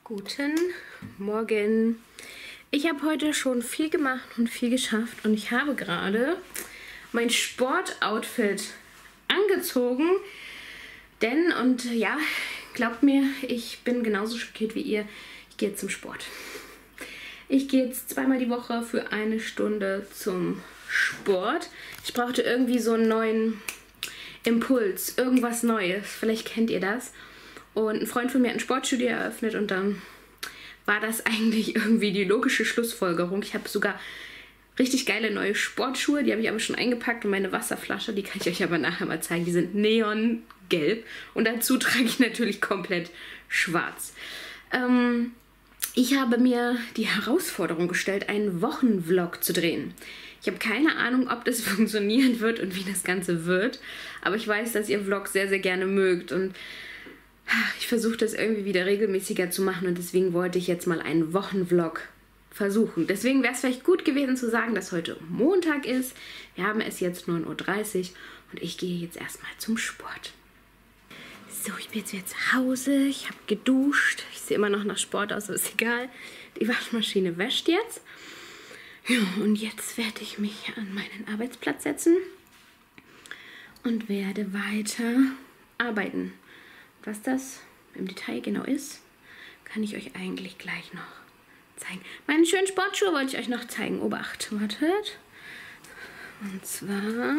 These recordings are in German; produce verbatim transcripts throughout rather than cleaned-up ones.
Guten Morgen. Ich habe heute schon viel gemacht und viel geschafft und ich habe gerade mein Sportoutfit angezogen. Denn, und ja, glaubt mir, ich bin genauso schockiert wie ihr, ich gehe jetzt zum Sport. Ich gehe jetzt zweimal die Woche für eine Stunde zum Sport. Ich brauchte irgendwie so einen neuen Impuls, irgendwas Neues. Vielleicht kennt ihr das. Und ein Freund von mir hat ein Sportstudio eröffnet und dann war das eigentlich irgendwie die logische Schlussfolgerung. Ich habe sogar richtig geile neue Sportschuhe, die habe ich aber schon eingepackt und meine Wasserflasche, die kann ich euch aber nachher mal zeigen, die sind neongelb und dazu trage ich natürlich komplett schwarz. Ähm, ich habe mir die Herausforderung gestellt, einen Wochenvlog zu drehen. Ich habe keine Ahnung, ob das funktionieren wird und wie das Ganze wird, aber ich weiß, dass ihr Vlogs sehr, sehr gerne mögt und ich versuche das irgendwie wieder regelmäßiger zu machen und deswegen wollte ich jetzt mal einen Wochenvlog versuchen. Deswegen wäre es vielleicht gut gewesen zu sagen, dass heute Montag ist. Wir haben es jetzt neun Uhr dreißig und ich gehe jetzt erstmal zum Sport. So, ich bin jetzt wieder zu Hause. Ich habe geduscht. Ich sehe immer noch nach Sport aus, aber ist egal. Die Waschmaschine wäscht jetzt. Ja, und jetzt werde ich mich an meinen Arbeitsplatz setzen und werde weiter arbeiten. Was das im Detail genau ist, kann ich euch eigentlich gleich noch zeigen. Meine schönen Sportschuhe wollte ich euch noch zeigen. Obacht, wartet. Und zwar,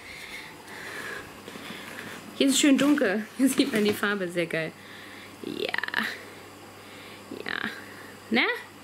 hier ist es schön dunkel. Hier sieht man die Farbe sehr geil. Ja. Ja. Ne?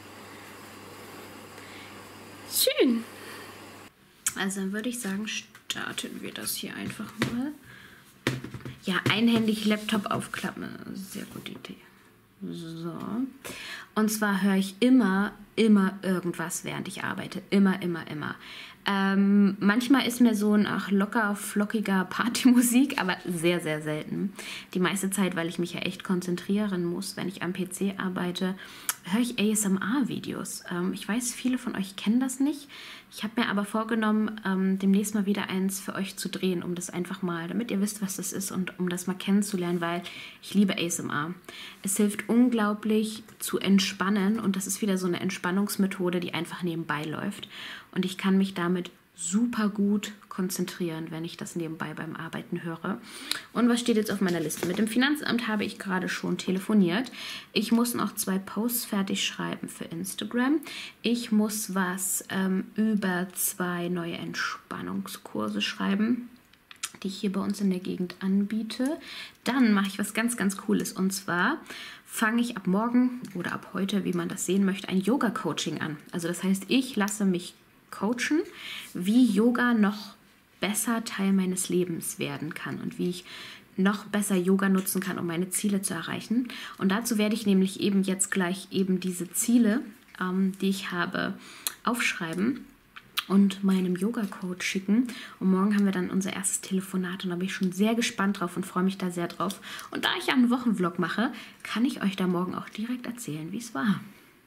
Schön. Also dann würde ich sagen, starten wir das hier einfach mal. Ja, einhändig Laptop aufklappen. Sehr gute Idee. So. Und zwar höre ich immer, immer irgendwas, während ich arbeite. Immer, immer, immer. Ähm, manchmal ist mir so ein ach, locker, flockiger Partymusik, aber sehr, sehr selten. Die meiste Zeit, weil ich mich ja echt konzentrieren muss, wenn ich am P C arbeite, höre ich A S M R-Videos. Ähm, ich weiß, viele von euch kennen das nicht. Ich habe mir aber vorgenommen, ähm, demnächst mal wieder eins für euch zu drehen, um das einfach mal, damit ihr wisst, was das ist und um das mal kennenzulernen, weil ich liebe A S M R. Es hilft unglaublich zu entspannen und das ist wieder so eine Entspannungsmethode, die einfach nebenbei läuft. Und ich kann mich damit super gut konzentrieren, wenn ich das nebenbei beim Arbeiten höre. Und was steht jetzt auf meiner Liste? Mit dem Finanzamt habe ich gerade schon telefoniert. Ich muss noch zwei Posts fertig schreiben für Instagram. Ich muss was ähm, über zwei neue Entspannungskurse schreiben, die ich hier bei uns in der Gegend anbiete. Dann mache ich was ganz, ganz Cooles. Und zwar fange ich ab morgen oder ab heute, wie man das sehen möchte, ein Yoga-Coaching an. Also das heißt, ich lasse mich coachen, wie Yoga noch besser Teil meines Lebens werden kann und wie ich noch besser Yoga nutzen kann, um meine Ziele zu erreichen. Und dazu werde ich nämlich eben jetzt gleich eben diese Ziele, ähm, die ich habe, aufschreiben und meinem Yoga-Coach schicken. Und morgen haben wir dann unser erstes Telefonat und da bin ich schon sehr gespannt drauf und freue mich da sehr drauf. Und da ich ja einen Wochenvlog mache, kann ich euch da morgen auch direkt erzählen, wie es war.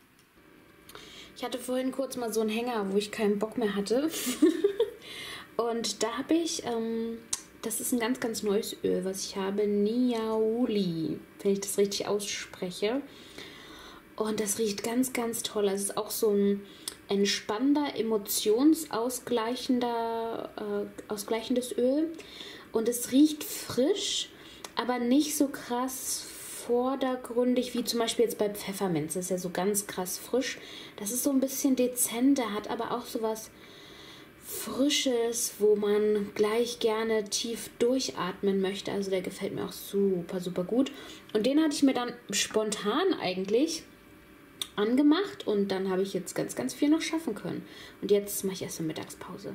Ich hatte vorhin kurz mal so einen Hänger, wo ich keinen Bock mehr hatte. Und da habe ich, ähm, das ist ein ganz, ganz neues Öl, was ich habe, Niaouli, wenn ich das richtig ausspreche. Und das riecht ganz, ganz toll. Es ist auch so ein entspannender, emotionsausgleichender, äh, ausgleichendes Öl. Und es riecht frisch, aber nicht so krass vordergründig, wie zum Beispiel jetzt bei Pfefferminz. Das ist ja so ganz krass frisch. Das ist so ein bisschen dezenter, hat aber auch so was Frisches, wo man gleich gerne tief durchatmen möchte. Also der gefällt mir auch super, super gut. Und den hatte ich mir dann spontan eigentlich angemacht und dann habe ich jetzt ganz, ganz viel noch schaffen können. Und jetzt mache ich erst eine Mittagspause.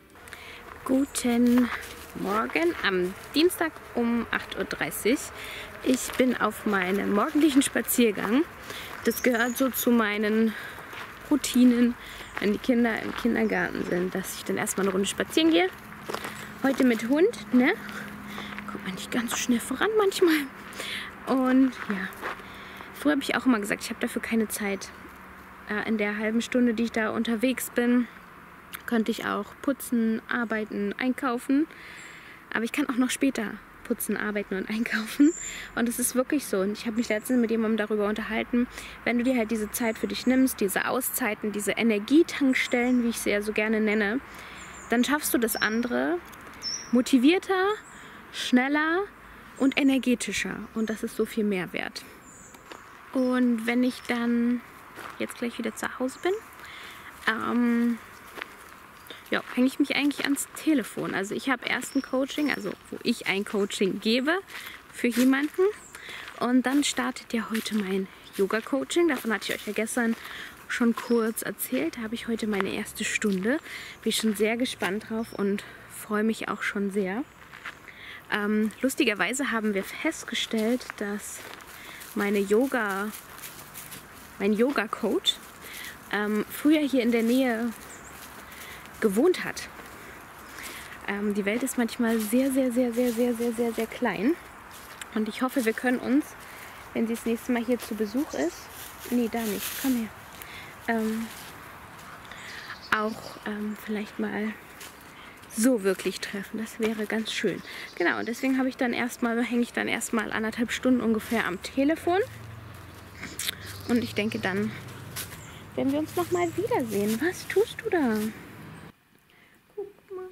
Guten Morgen am Dienstag um acht Uhr dreißig. Ich bin auf meinem morgendlichen Spaziergang. Das gehört so zu meinen Routinen, wenn die Kinder im Kindergarten sind, dass ich dann erstmal eine Runde spazieren gehe. Heute mit Hund, ne? Kommt man nicht ganz so schnell voran manchmal. Und ja, früher habe ich auch immer gesagt, ich habe dafür keine Zeit. Äh, in der halben Stunde, die ich da unterwegs bin, könnte ich auch putzen, arbeiten, einkaufen. Aber ich kann auch noch später Putzen, Arbeiten und Einkaufen. Und es ist wirklich so. Und ich habe mich letztens mit jemandem darüber unterhalten, wenn du dir halt diese Zeit für dich nimmst, diese Auszeiten, diese Energietankstellen, wie ich sie ja so gerne nenne, dann schaffst du das andere motivierter, schneller und energetischer. Und das ist so viel mehr wert. Und wenn ich dann jetzt gleich wieder zu Hause bin, ähm, ja, hänge ich mich eigentlich ans Telefon. Also ich habe erst ein Coaching, also wo ich ein Coaching gebe für jemanden. Und dann startet ja heute mein Yoga-Coaching. Davon hatte ich euch ja gestern schon kurz erzählt. Da habe ich heute meine erste Stunde. Bin ich schon sehr gespannt drauf und freue mich auch schon sehr. Ähm, lustigerweise haben wir festgestellt, dass meine Yoga, mein Yoga-Coach ähm, früher hier in der Nähe gewohnt hat. Ähm, die Welt ist manchmal sehr, sehr, sehr, sehr, sehr, sehr, sehr, sehr klein. Und ich hoffe, wir können uns, wenn sie das nächste Mal hier zu Besuch ist, nee, da nicht, komm her, ähm, auch ähm, vielleicht mal so wirklich treffen. Das wäre ganz schön. Genau, und deswegen habe ich dann erstmal, hänge ich dann erstmal anderthalb Stunden ungefähr am Telefon. Und ich denke, dann werden wir uns noch mal wiedersehen. Was tust du da? Guck mal.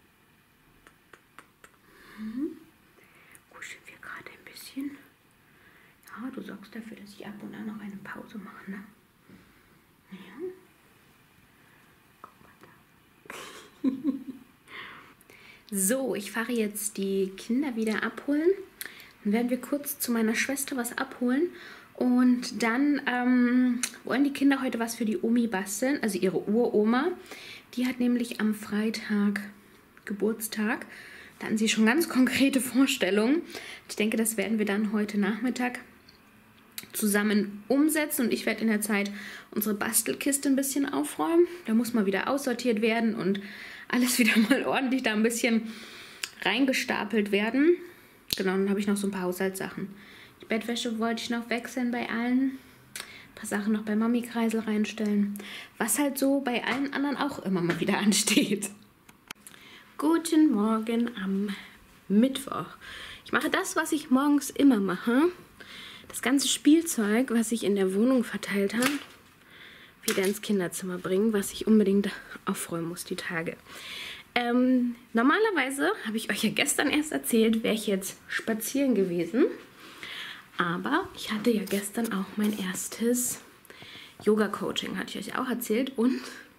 Mhm. Kuscheln wir gerade ein bisschen. Ja, du sorgst dafür, dass ich ab und an noch eine Pause mache, ne? Ja. Guck mal da. So, ich fahre jetzt die Kinder wieder abholen. Dann werden wir kurz zu meiner Schwester was abholen. Und dann ähm, wollen die Kinder heute was für die Omi basteln, also ihre Uroma. Die hat nämlich am Freitag Geburtstag. Da hatten sie schon ganz konkrete Vorstellungen. Ich denke, das werden wir dann heute Nachmittag zusammen umsetzen. Und ich werde in der Zeit unsere Bastelkiste ein bisschen aufräumen. Da muss mal wieder aussortiert werden und alles wieder mal ordentlich da ein bisschen reingestapelt werden. Genau, dann habe ich noch so ein paar Haushaltssachen. Die Bettwäsche wollte ich noch wechseln bei allen. Ein paar Sachen noch bei Mami-Kreisel reinstellen. Was halt so bei allen anderen auch immer mal wieder ansteht. Guten Morgen am Mittwoch. Ich mache das, was ich morgens immer mache. Das ganze Spielzeug, was ich in der Wohnung verteilt habe, wieder ins Kinderzimmer bringen, was ich unbedingt aufräumen muss die Tage. Ähm, normalerweise, habe ich euch ja gestern erst erzählt, wäre ich jetzt spazieren gewesen. Aber ich hatte ja gestern auch mein erstes Yoga-Coaching, hatte ich euch auch erzählt. Und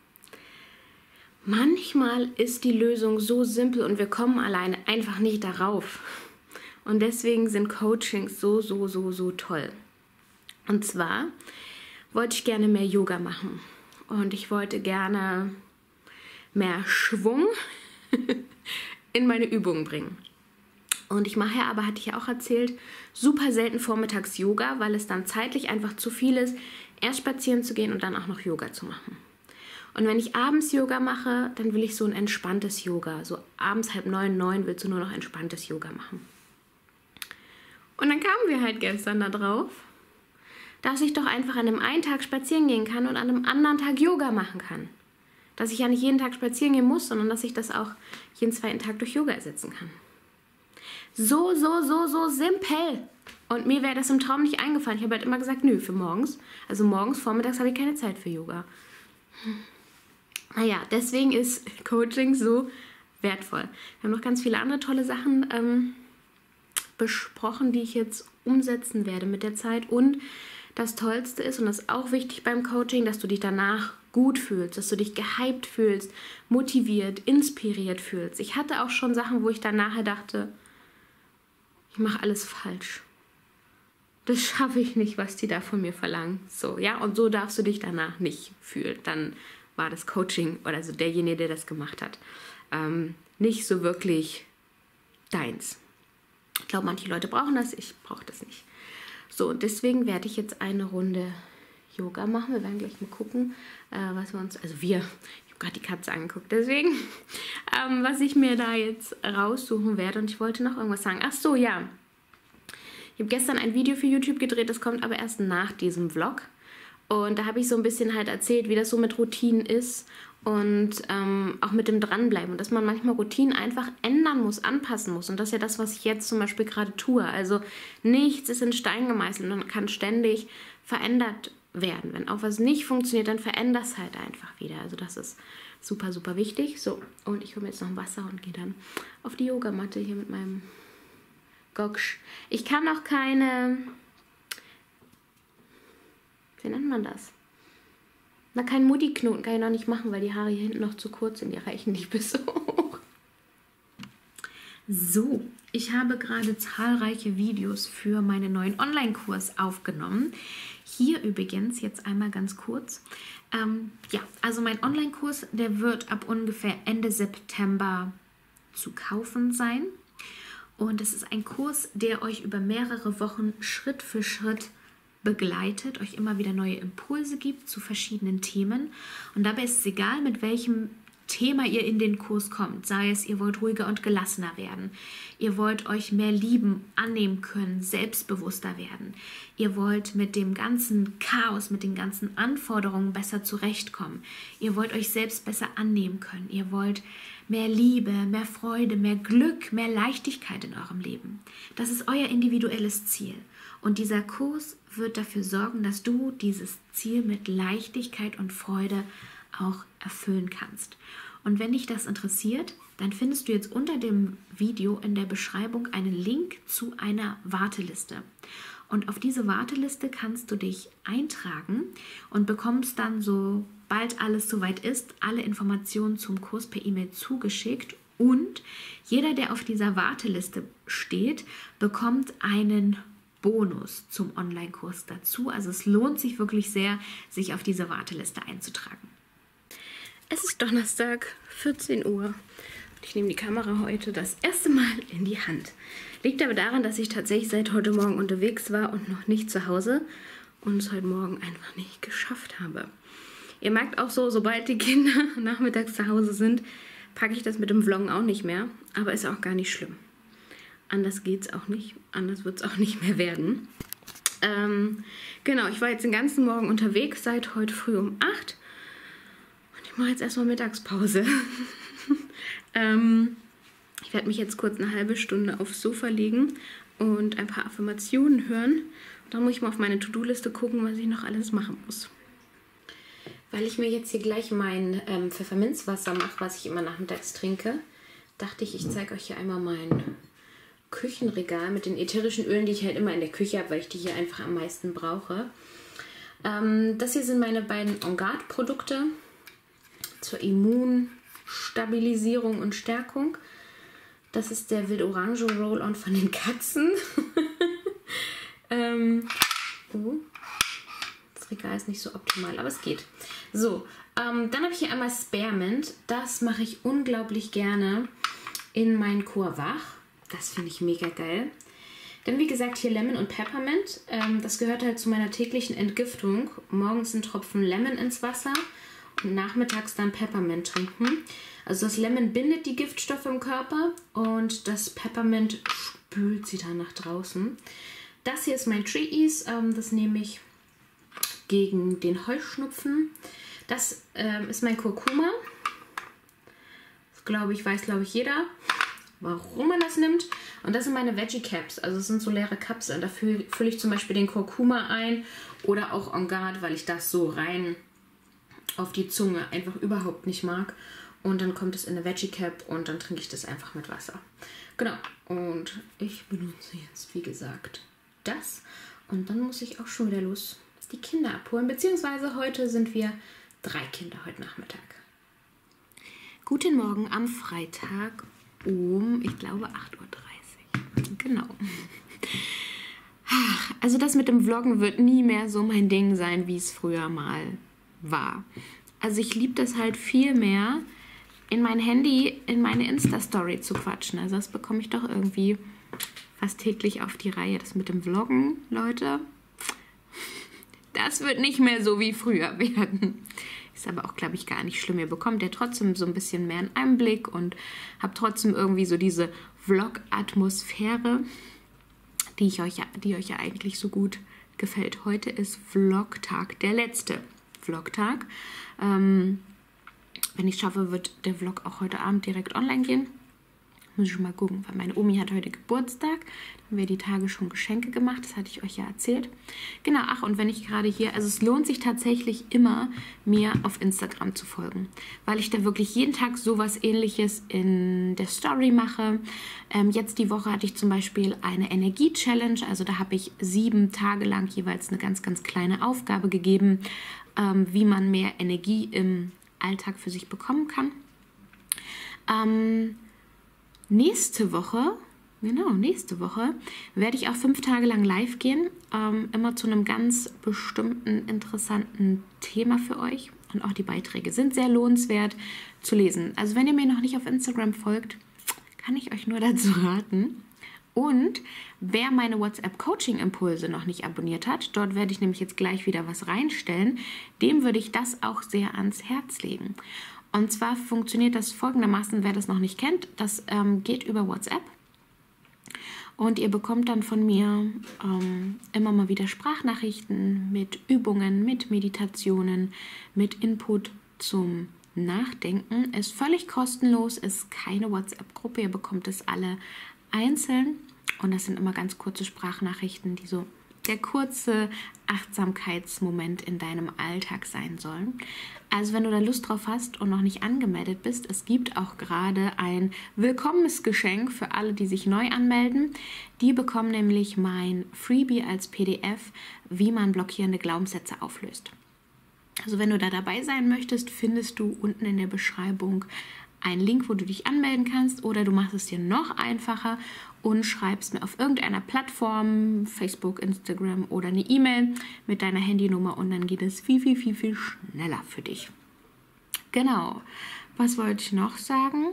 manchmal ist die Lösung so simpel und wir kommen alleine einfach nicht darauf. Und deswegen sind Coachings so, so, so, so toll. Und zwar wollte ich gerne mehr Yoga machen. Und ich wollte gerne mehr Schwung in meine Übungen bringen. Und ich mache ja, aber hatte ich ja auch erzählt, super selten vormittags Yoga, weil es dann zeitlich einfach zu viel ist, erst spazieren zu gehen und dann auch noch Yoga zu machen. Und wenn ich abends Yoga mache, dann will ich so ein entspanntes Yoga. So abends halb neun, neun willst du nur noch entspanntes Yoga machen. Und dann kamen wir halt gestern da drauf, dass ich doch einfach an einem einen Tag spazieren gehen kann und an einem anderen Tag Yoga machen kann. Dass ich ja nicht jeden Tag spazieren gehen muss, sondern dass ich das auch jeden zweiten Tag durch Yoga ersetzen kann. So, so, so, so simpel. Und mir wäre das im Traum nicht eingefallen. Ich habe halt immer gesagt, nö, für morgens. Also morgens, vormittags habe ich keine Zeit für Yoga. Naja, deswegen ist Coaching so wertvoll. Wir haben noch ganz viele andere tolle Sachen ähm, besprochen, die ich jetzt umsetzen werde mit der Zeit. Und das Tollste ist, und das ist auch wichtig beim Coaching, dass du dich danach gut fühlst, dass du dich gehypt fühlst, motiviert, inspiriert fühlst. Ich hatte auch schon Sachen, wo ich dann nachher dachte, ich mache alles falsch. Das schaffe ich nicht, was die da von mir verlangen. So, ja, und so darfst du dich danach nicht fühlen. Dann war das Coaching oder so derjenige, der das gemacht hat, ähm, nicht so wirklich deins. Ich glaube, manche Leute brauchen das, ich brauche das nicht. So, und deswegen werde ich jetzt eine Runde Yoga machen. Wir werden gleich mal gucken, äh, was wir uns, also wir, ich habe gerade die Katze angeguckt, deswegen, ähm, was ich mir da jetzt raussuchen werde. Und ich wollte noch irgendwas sagen. Ach so, ja. Ich habe gestern ein Video für YouTube gedreht, das kommt aber erst nach diesem Vlog. Und da habe ich so ein bisschen halt erzählt, wie das so mit Routinen ist Und ähm, auch mit dem Dranbleiben. Und dass man manchmal Routinen einfach ändern muss, anpassen muss. Und das ist ja das, was ich jetzt zum Beispiel gerade tue. Also nichts ist in Stein gemeißelt und kann ständig verändert werden. Wenn auch was nicht funktioniert, dann verändert es halt einfach wieder. Also das ist super, super wichtig. So, und ich hole mir jetzt noch ein Wasser und gehe dann auf die Yogamatte hier mit meinem Goksch. Ich kann auch keine... Wie nennt man das? Na, keinen Mutti-Knoten kann ich noch nicht machen, weil die Haare hier hinten noch zu kurz sind. Die reichen nicht bis hoch. So, ich habe gerade zahlreiche Videos für meinen neuen Online-Kurs aufgenommen. Hier übrigens jetzt einmal ganz kurz. Ähm, ja, also mein Online-Kurs, der wird ab ungefähr Ende September zu kaufen sein. Und es ist ein Kurs, der euch über mehrere Wochen Schritt für Schritt begleitet, euch immer wieder neue Impulse gibt zu verschiedenen Themen. Und dabei ist es egal, mit welchem Thema ihr in den Kurs kommt. Sei es, ihr wollt ruhiger und gelassener werden. Ihr wollt euch mehr lieben, annehmen können, selbstbewusster werden. Ihr wollt mit dem ganzen Chaos, mit den ganzen Anforderungen besser zurechtkommen. Ihr wollt euch selbst besser annehmen können. Ihr wollt mehr Liebe, mehr Freude, mehr Glück, mehr Leichtigkeit in eurem Leben. Das ist euer individuelles Ziel. Und dieser Kurs wird dafür sorgen, dass du dieses Ziel mit Leichtigkeit und Freude auch erfüllen kannst. Und wenn dich das interessiert, dann findest du jetzt unter dem Video in der Beschreibung einen Link zu einer Warteliste. Und auf diese Warteliste kannst du dich eintragen und bekommst dann, sobald alles soweit ist, alle Informationen zum Kurs per E-Mail zugeschickt. Und jeder, der auf dieser Warteliste steht, bekommt einen Bonus zum Online-Kurs dazu. Also es lohnt sich wirklich sehr, sich auf diese Warteliste einzutragen. Es ist Donnerstag, vierzehn Uhr. Ich nehme die Kamera heute das erste Mal in die Hand. Liegt aber daran, dass ich tatsächlich seit heute Morgen unterwegs war und noch nicht zu Hause und es heute Morgen einfach nicht geschafft habe. Ihr merkt auch so, sobald die Kinder nachmittags zu Hause sind, packe ich das mit dem Vloggen auch nicht mehr. Aber ist auch gar nicht schlimm. Anders geht es auch nicht. Anders wird es auch nicht mehr werden. Ähm, genau, ich war jetzt den ganzen Morgen unterwegs, seit heute früh um acht. Und ich mache jetzt erstmal Mittagspause. ähm, ich werde mich jetzt kurz eine halbe Stunde aufs Sofa legen und ein paar Affirmationen hören. Dann muss ich mal auf meine To-Do-Liste gucken, was ich noch alles machen muss. Weil ich mir jetzt hier gleich mein ähm, Pfefferminzwasser mache, was ich immer nachmittags trinke, dachte ich, ich zeige euch hier einmal mein Küchenregal mit den ätherischen Ölen, die ich halt immer in der Küche habe, weil ich die hier einfach am meisten brauche. Ähm, das hier sind meine beiden En Garde-Produkte zur Immunstabilisierung und Stärkung. Das ist der Wild-Orange Roll-On von den Katzen. ähm, oh, das Regal ist nicht so optimal, aber es geht. So, ähm, dann habe ich hier einmal Spearmint. Das mache ich unglaublich gerne in mein Kur wach. Das finde ich mega geil. Dann wie gesagt hier Lemon und Peppermint. Ähm, das gehört halt zu meiner täglichen Entgiftung. Morgens einen Tropfen Lemon ins Wasser und nachmittags dann Peppermint trinken. Also das Lemon bindet die Giftstoffe im Körper und das Peppermint spült sie dann nach draußen. Das hier ist mein Tree Ease. Ähm, das nehme ich gegen den Heuschnupfen. Das ähm, ist mein Kurkuma. Das glaube ich, weiß glaube ich jeder, warum man das nimmt. Und das sind meine Veggie Caps, also es sind so leere Cups. Und da fülle füll ich zum Beispiel den Kurkuma ein oder auch En Garde, weil ich das so rein auf die Zunge einfach überhaupt nicht mag. Und dann kommt es in eine Veggie Cap und dann trinke ich das einfach mit Wasser. Genau, und ich benutze jetzt, wie gesagt, das. Und dann muss ich auch schon wieder los die Kinder abholen, beziehungsweise heute sind wir drei Kinder, heute Nachmittag. Guten Morgen am Freitag um, ich glaube, acht Uhr dreißig. Genau. Also das mit dem Vloggen wird nie mehr so mein Ding sein, wie es früher mal war. Also ich liebe das halt viel mehr, in mein Handy, in meine Insta-Story zu quatschen. Also das bekomme ich doch irgendwie fast täglich auf die Reihe. Das mit dem Vloggen, Leute, das wird nicht mehr so wie früher werden. Ist aber auch, glaube ich, gar nicht schlimm. Ihr bekommt ja trotzdem so ein bisschen mehr einen Einblick und habt trotzdem irgendwie so diese Vlog-Atmosphäre, die, ich euch, die euch ja eigentlich so gut gefällt. Heute ist Vlogtag, der letzte Vlogtag. Ähm, Wenn ich es schaffe, wird der Vlog auch heute Abend direkt online gehen. Muss ich schon mal gucken, weil meine Omi hat heute Geburtstag. Da haben wir die Tage schon Geschenke gemacht, das hatte ich euch ja erzählt. Genau, ach, und wenn ich gerade hier, also es lohnt sich tatsächlich immer, mir auf Instagram zu folgen, weil ich da wirklich jeden Tag sowas Ähnliches in der Story mache. Ähm, jetzt die Woche hatte ich zum Beispiel eine Energie-Challenge, also da habe ich sieben Tage lang jeweils eine ganz, ganz kleine Aufgabe gegeben, ähm, wie man mehr Energie im Alltag für sich bekommen kann. Ähm, Nächste Woche, genau, nächste Woche werde ich auch fünf Tage lang live gehen, ähm, immer zu einem ganz bestimmten, interessanten Thema für euch. Und auch die Beiträge sind sehr lohnenswert zu lesen. Also wenn ihr mir noch nicht auf Instagram folgt, kann ich euch nur dazu raten. Und wer meine WhatsApp-Coaching-Impulse noch nicht abonniert hat, dort werde ich nämlich jetzt gleich wieder was reinstellen, dem würde ich das auch sehr ans Herz legen. Und zwar funktioniert das folgendermaßen, wer das noch nicht kennt, das ähm, geht über WhatsApp und ihr bekommt dann von mir ähm, immer mal wieder Sprachnachrichten mit Übungen, mit Meditationen, mit Input zum Nachdenken. Ist völlig kostenlos, ist keine WhatsApp-Gruppe, ihr bekommt es alle einzeln und das sind immer ganz kurze Sprachnachrichten, die so der kurze Achtsamkeitsmoment in deinem Alltag sein sollen. Also wenn du da Lust drauf hast und noch nicht angemeldet bist, es gibt auch gerade ein Willkommensgeschenk für alle, die sich neu anmelden. Die bekommen nämlich mein Freebie als P D F, wie man blockierende Glaubenssätze auflöst. Also wenn du da dabei sein möchtest, findest du unten in der Beschreibung einen Link, wo du dich anmelden kannst, oder du machst es dir noch einfacher und schreibst mir auf irgendeiner Plattform, Facebook, Instagram oder eine E-Mail mit deiner Handynummer und dann geht es viel, viel, viel, viel schneller für dich. Genau. Was wollte ich noch sagen?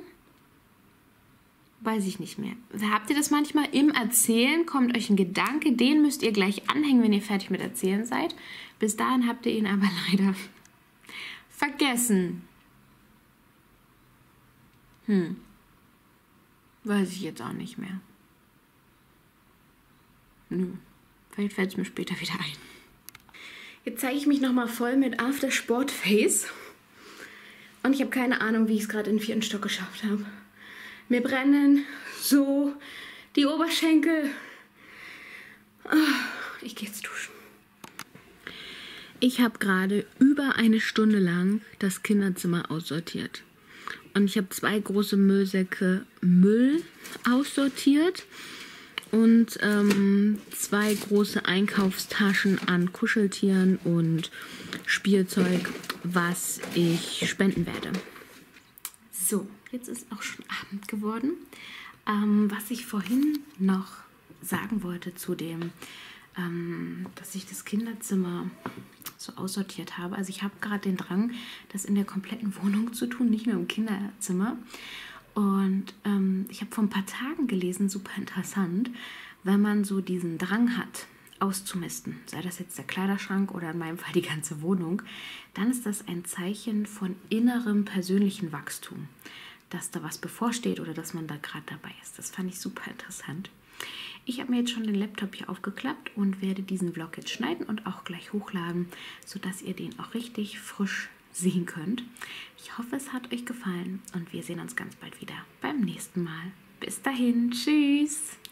Weiß ich nicht mehr. Habt ihr das manchmal im Erzählen? Kommt euch ein Gedanke, den müsst ihr gleich anhängen, wenn ihr fertig mit Erzählen seid. Bis dahin habt ihr ihn aber leider vergessen. Hm. Weiß ich jetzt auch nicht mehr. Nö. Vielleicht fällt es mir später wieder ein. Jetzt zeige ich mich nochmal voll mit After Sport Face. Und ich habe keine Ahnung, wie ich es gerade in den vierten Stock geschafft habe. Mir brennen so die Oberschenkel. Ich gehe jetzt duschen. Ich habe gerade über eine Stunde lang das Kinderzimmer aussortiert. Und ich habe zwei große Müllsäcke Müll aussortiert und ähm, zwei große Einkaufstaschen an Kuscheltieren und Spielzeug, was ich spenden werde. So, jetzt ist auch schon Abend geworden. Ähm, was ich vorhin noch sagen wollte zu dem, ähm, dass ich das Kinderzimmer so aussortiert habe. Also ich habe gerade den Drang, das in der kompletten Wohnung zu tun, nicht nur im Kinderzimmer. Und ähm, ich habe vor ein paar Tagen gelesen, super interessant, wenn man so diesen Drang hat, auszumisten, sei das jetzt der Kleiderschrank oder in meinem Fall die ganze Wohnung, dann ist das ein Zeichen von innerem persönlichen Wachstum, dass da was bevorsteht oder dass man da gerade dabei ist. Das fand ich super interessant. Ich habe mir jetzt schon den Laptop hier aufgeklappt und werde diesen Vlog jetzt schneiden und auch gleich hochladen, sodass ihr den auch richtig frisch sehen könnt. Ich hoffe, es hat euch gefallen und wir sehen uns ganz bald wieder beim nächsten Mal. Bis dahin, tschüss!